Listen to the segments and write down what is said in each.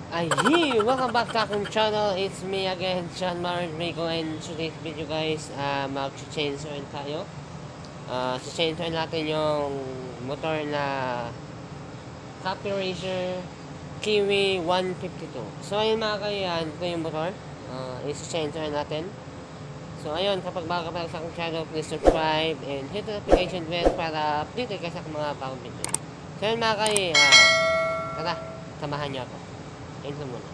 Welcome back to aking channel. It's me again, John Marrico, and today's video guys, mag-change oil tayo. Change oil natin yung motor na Copy Racer Kiwi 152. So ayun mga kaibigan, ito yung motor. Change oil natin. So ayun, kapag bago pa sa aking channel, please subscribe and hit the notification bell para update kayo sa mga bagong video. So ayun mga kaibigan, tara, samahan niyo ako. Ito muna.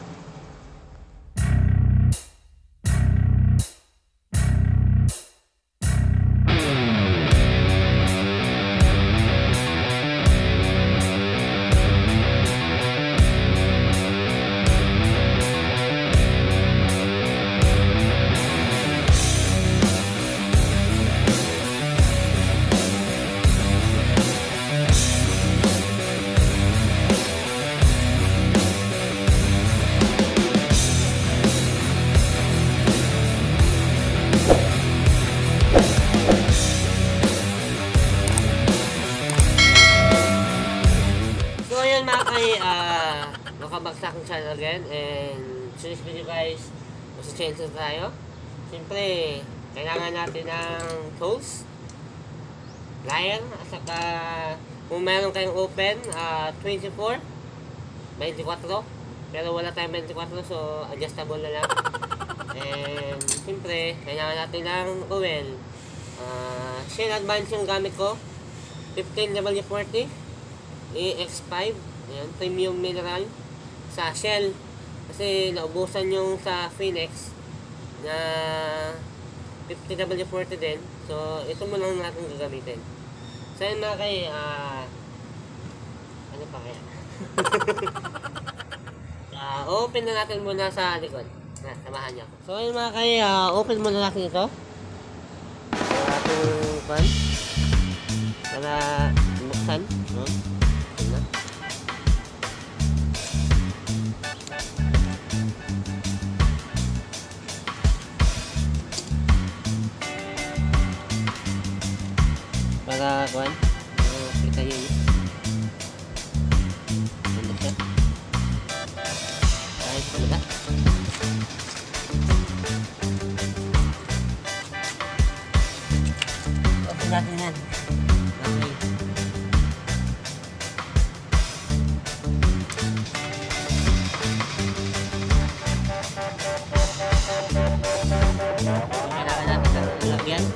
Welcome back sa aking channel again, and so this video guys, mag-change tayo. Siyempre, kailangan natin ng tools, plier, at saka kung meron kayong open 24, 24, pero wala tayong 24, so adjustable na lang. And siyempre, kailangan natin ng oil. Shell Advance yung gamit ko, 15W40 EX5, ayan, premium mineral sa Shell, kasi naubusan yung sa Phoenix na 50W40 din, so ito mo lang natin gagamitin. So yun mga kay ano pa kaya? Open na natin muna sa likod. Samahan niyo ako. So yun mga kay open muna natin ito ating pan para buksan, no? Para kuan, kita yun. Ano siya? Kahit talaga. Open natin yan. Okay. Kailangan natin sa lalagyan.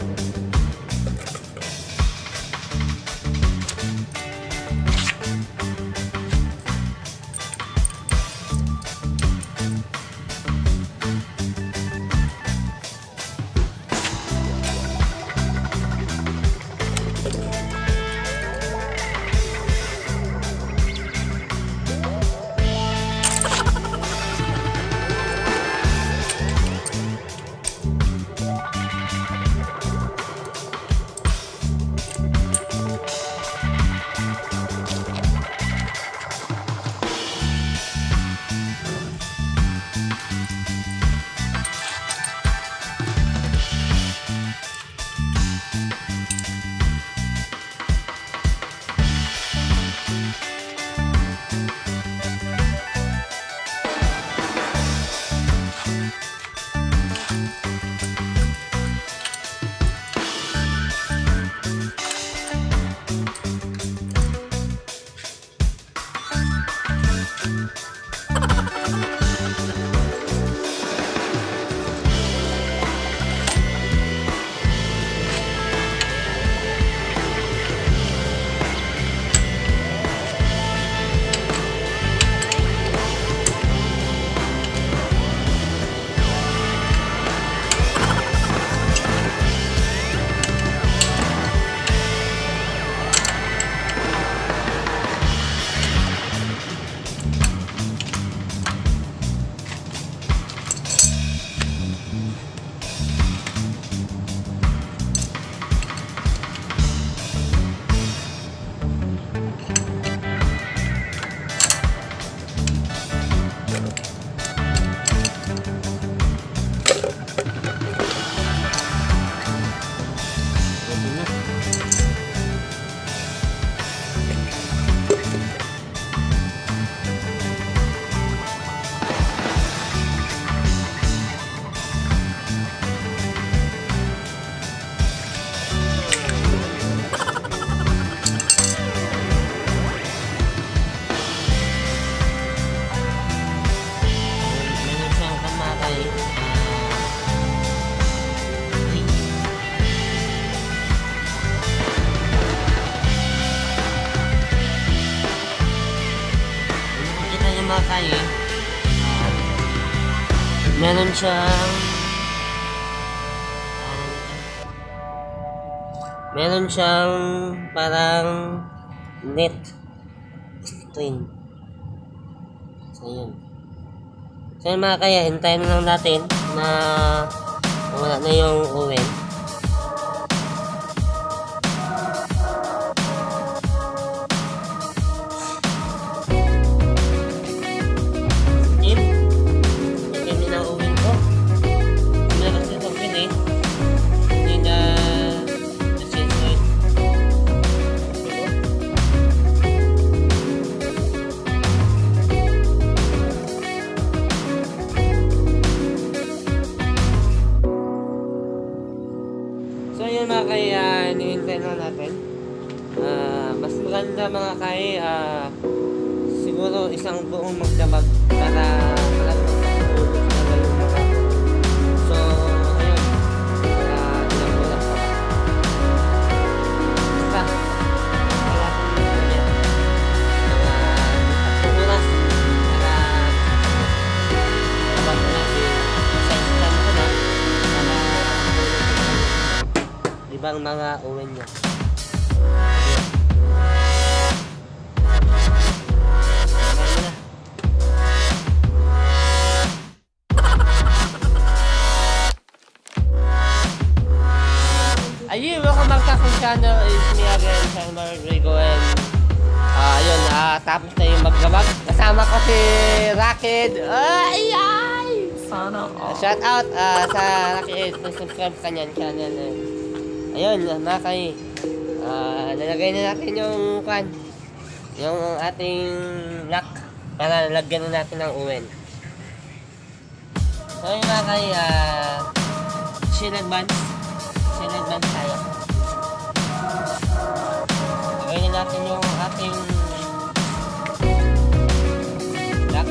mga kaya, meron siyang parang net screen. So yun. So yun mga kaya, hintayin na lang natin na wala na yung oven. So yun mga kaya, hinihintay lang natin. Mas maganda mga kaya, siguro isang buong magdamag para malagang matulog na yung mata. So ayun, ilang oras pa. Basta, kaya kung nito niya, mga 3 oras para kapag natin sa islam ko na para ibang mga oven niya. Ayun, welcome back sa aking channel. It's me again, Sean Rodrigo, and ayun, tapos na yung magdamag. Kasama ko si Rakid. Ay! Sana all. Shout out sa Rakid. Subscribe sa kanyang channel. Ayun, mga kay, nalagay na natin yung ating lock para lagyan na natin ng oven. So yun mga kay, chill advance tayo. Lagay na natin yung ating lock.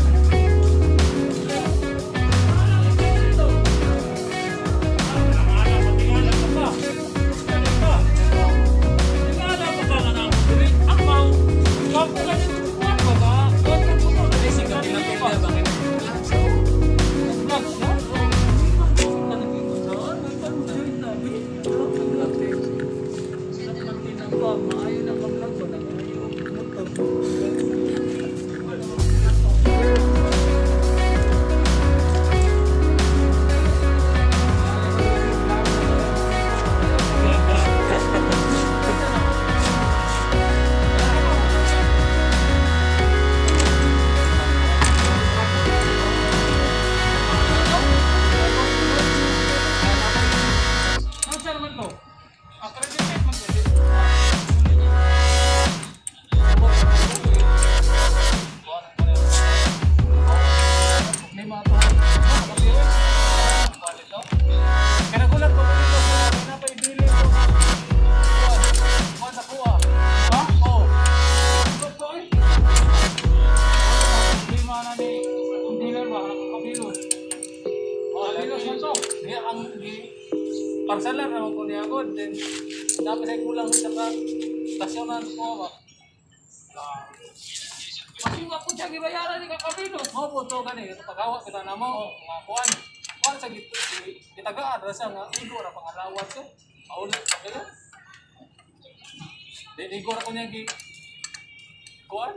Parsalan naman ko niya ako, then dapat ay kulang sa stasyonan ko. Kasi ako siya gibayaran ni kakabino. Mo po ito gani, ito pagawa kita na mo, mga kuwan. Kuwan sa gitagaan, rasa nga, igo na pangalawat ko. Maulit pa kayo. Then igo na ko niya kuwan.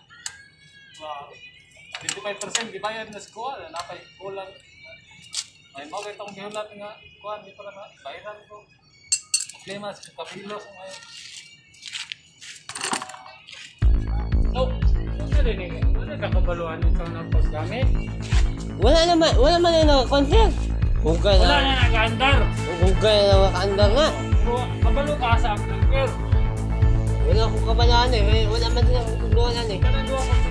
25% gibayad na sa kuwan, napay kulang. May mga itong gihulat nga, kuhan, di pala bayaran ko. Problema sa kapilos ngayon. So, ano rin eh? Ano kakabaluan ito ng paggamit? Wala naman yung naka-confirm. Hugay Wala na. na nag-andar. Hugay na naka-andar nga. Kabalo ka sa amplifier. Wala akong kabalaan eh. Wala man din akong kuluan eh. Kanan doon ako.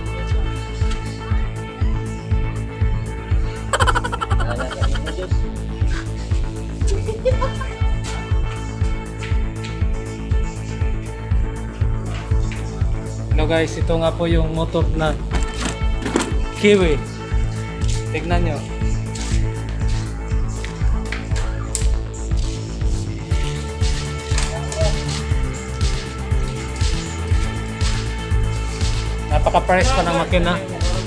Hello guys, ito nga po yung motor na Kiwi. Tignan nyo. Napaka-price pa ng makina.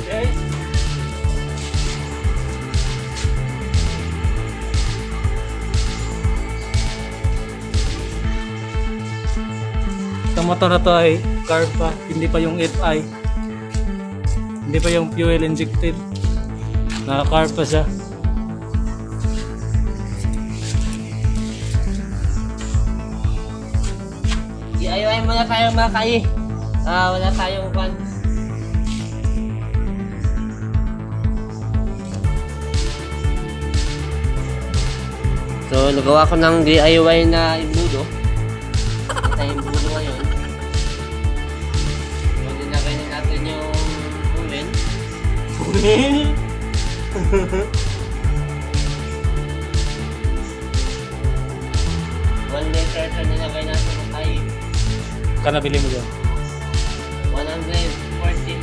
Sa motor na to ay carb pa, hindi pa yung FI. Hindi pa yung fuel injected. Naka-carb pa siya. DIY muna tayo mga kai. Wala tayong van. So, nagawa ko ng DIY na imbudo. Ito yung imbudo ngayon. So, dinagay na natin yung ulen. Ulen? 1 liter ito nilagay natin ay Kana bili mo dyan? 142.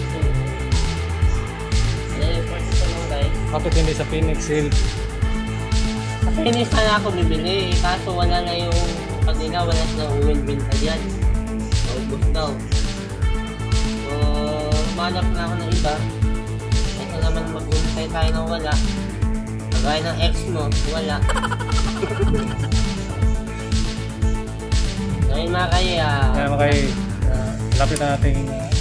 Ano yung 42 lang guys? Bakit hindi sa Phoenix Hill? Sa Phoenix na ako bibili, kaso wala na yung kanina, wala na uwin binta dyan. Naubos daw. So, manap na ako ng iba. Ito naman mag-untay tayo ng wala. Kagaya ng ex mo, wala. Ngayon mga kaya, Kaya makay, lapit na natin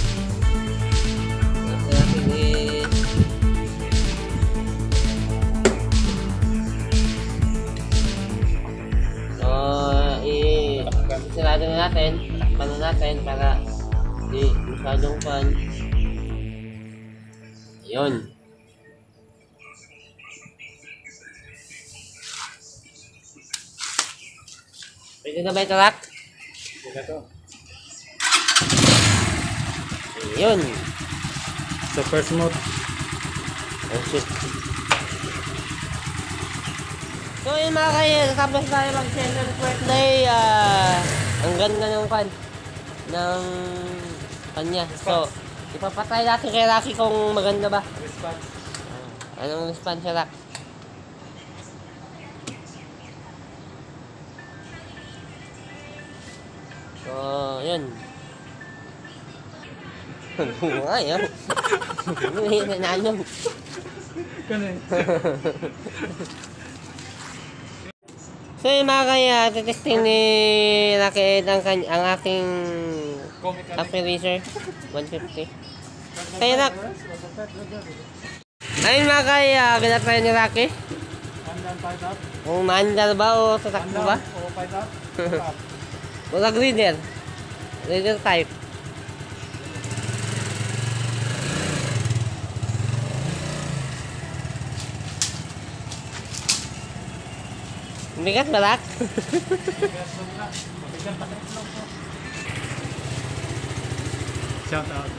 sarado na natin, takpan na natin para di masyadong pan. Ayun. Pwede na ba ito, Rak? Pwede to. Ayun. Super smooth. Oh shit. So yun mga kaya, tapos tayo mag-center birthday. Ang ganda ng pan ng kanya. So, ipapatry natin kay Rocky kung maganda ba. Response. Anong response siya, Rock? So, yun. Ayaw. Hindi, nanalo. Ganun. So yun mga kaya, testing ni Rocky ang aking Apparizer 150. Kaya Rock. Ayun mga kaya, ginatry ni Rocky. Kung maandar ba o tatakbo ba? Wala reader. Reader type. Bigat ba, Rock? Shout out.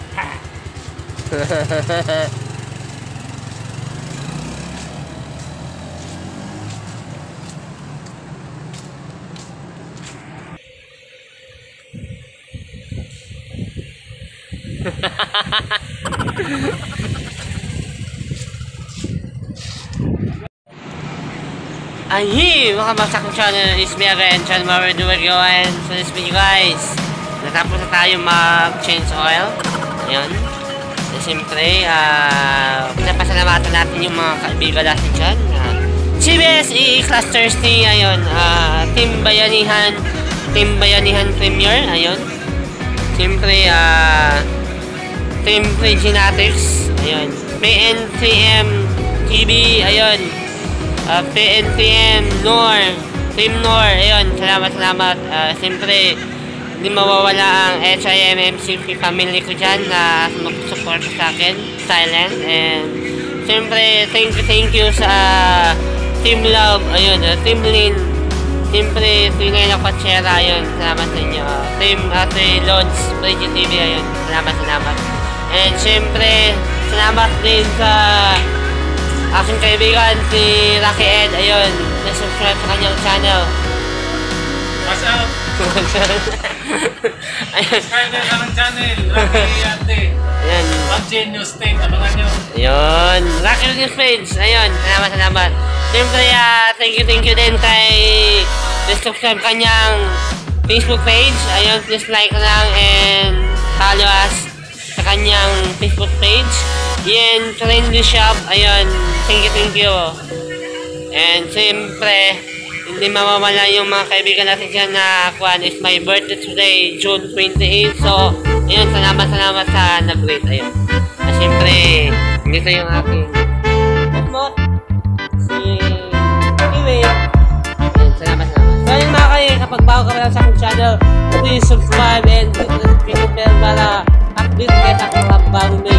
Ahi! Makamaksak ng channel is me again, Chan Mara Duwagawan. So this video guys, natapos na tayo mag-change oil. Ayun. So siyempre, pinapasalamatan natin yung mga kaibigan natin dyan. CBSE Clusters ni, ayun, Team Bayanihan Premier, ayun. Siyempre, Team Genetics, ayun. PN3M TV, ayun. PNPM, Team Nor, ayun, salamat. Siyempre, hindi mawawala ang HIMMCP family ko dyan na mag-support sa akin, silent. And, siyempre, thank you sa Team Love, ayun, Team Lin, siyempre, Twinay na Pachera, ayun, salamat sa inyo. Team Ate Lods, Pregi TV, ayun, salamat. And, siyempre, salamat din sa aking kaibigan si Rocky Ed, ayun, na-subscribe sa kanyang channel. What's up? Ayun. Subscribe na ng channel, Rocky Ate. Ayun. One Genius State, abangan nyo. Ayun. Rocky News Page. Ayun. Salamat. Siyempre, thank you din kay subscribe kanyang Facebook page. Ayun, please like lang and follow us sa kanyang Facebook page. Yan, Trendy Shop. Ayun, thank you. And siyempre, hindi mawawala yung mga kaibigan natin dyan na kuhan is my birthday today, June 28. So, ayun, salamat sa nag-rate. Ayun. At syempre, dito yung aking mo, si Kiwi. Ayun, salamat. So, ayun mga kayo, kapag bago ka lang sa aking channel, please subscribe and click the notification bell para update kayo sa aking bagong